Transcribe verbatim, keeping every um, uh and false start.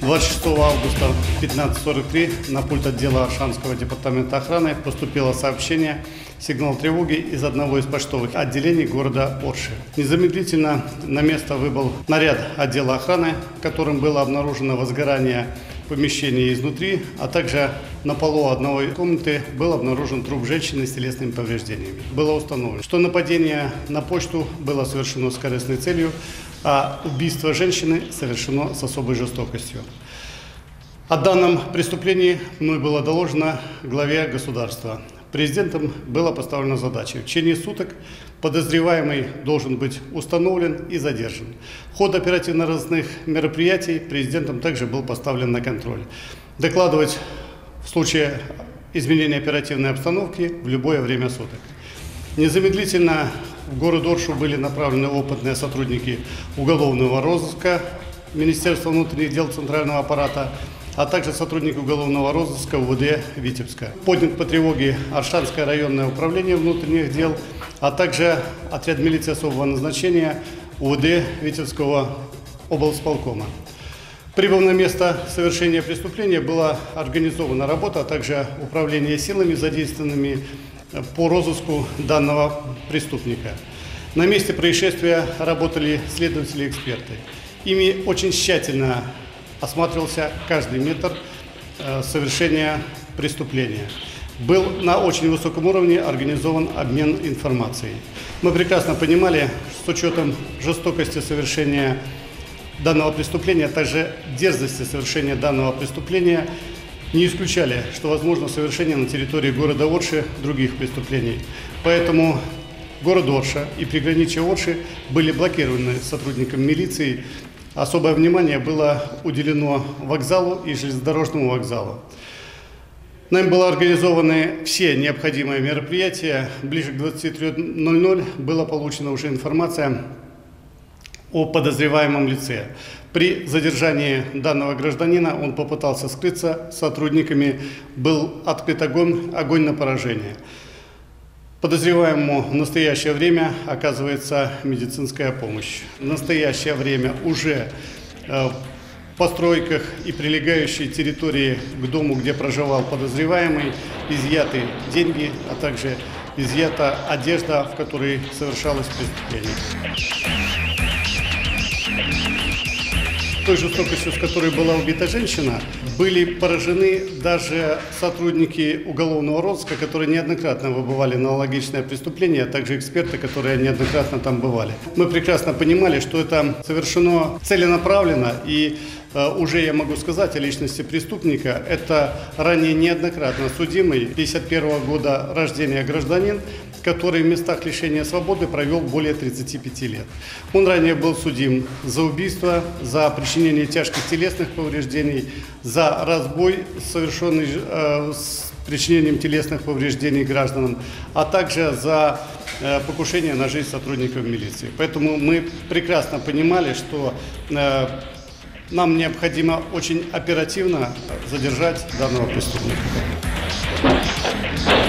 двадцать шестого августа в пятнадцать сорок три на пульт отдела Аршанского департамента охраны поступило сообщение, сигнал тревоги из одного из почтовых отделений города Орши. Незамедлительно на место выбыл наряд отдела охраны, в котором было обнаружено возгорание помещения изнутри, а также на полу одного из комнаты был обнаружен труп женщины с телесными повреждениями. Было установлено, что нападение на почту было совершено с корыстной целью, а убийство женщины совершено с особой жестокостью. О данном преступлении мной было доложено главе государства. Президентом была поставлена задача: в течение суток подозреваемый должен быть установлен и задержан. Ход оперативно-розыскных мероприятий президентом также был поставлен на контроль. Докладывать в случае изменения оперативной обстановки в любое время суток. Незамедлительно в город Оршу были направлены опытные сотрудники уголовного розыска Министерства внутренних дел Центрального аппарата, а также сотрудники уголовного розыска УВД Витебска. Поднят по тревоге Аршанское районное управление внутренних дел, а также отряд милиции особого назначения УВД Витебского облсполкома. Прибыв на место совершения преступления, была организована работа, а также управление силами, задействованными по розыску данного преступника. На месте происшествия работали следователи-эксперты. Ими очень тщательно осматривался каждый метр совершения преступления. Был на очень высоком уровне организован обмен информацией. Мы прекрасно понимали, с учетом жестокости совершения данного преступления, а также дерзости совершения данного преступления, не исключали, что возможно совершение на территории города Орши других преступлений. Поэтому город Орша и приграничье Орши были блокированы сотрудниками милиции. Особое внимание было уделено вокзалу и железнодорожному вокзалу. Нами были организованы все необходимые мероприятия. Ближе к двадцати трём ноль-ноль была получена уже информация о подозреваемом лице. При задержании данного гражданина он попытался скрыться, сотрудниками был открыт огонь, огонь на поражение. Подозреваемому в настоящее время оказывается медицинская помощь. В настоящее время уже в постройках и прилегающей территории к дому, где проживал подозреваемый, изъяты деньги, а также изъята одежда, в которой совершалось преступление. Той жестокостью, с которой была убита женщина, были поражены даже сотрудники уголовного розыска, которые неоднократно выбывали на аналогичное преступление, а также эксперты, которые неоднократно там бывали. Мы прекрасно понимали, что это совершено целенаправленно, и э, уже я могу сказать о личности преступника. Это ранее неоднократно судимый пятьдесят первого года рождения гражданин, который в местах лишения свободы провел более тридцати пяти лет. Он ранее был судим за убийство, за причинение тяжких телесных повреждений, за разбой, совершенный э, с причинением телесных повреждений гражданам, а также за э, покушение на жизнь сотрудников милиции. Поэтому мы прекрасно понимали, что э, нам необходимо очень оперативно задержать данного преступника.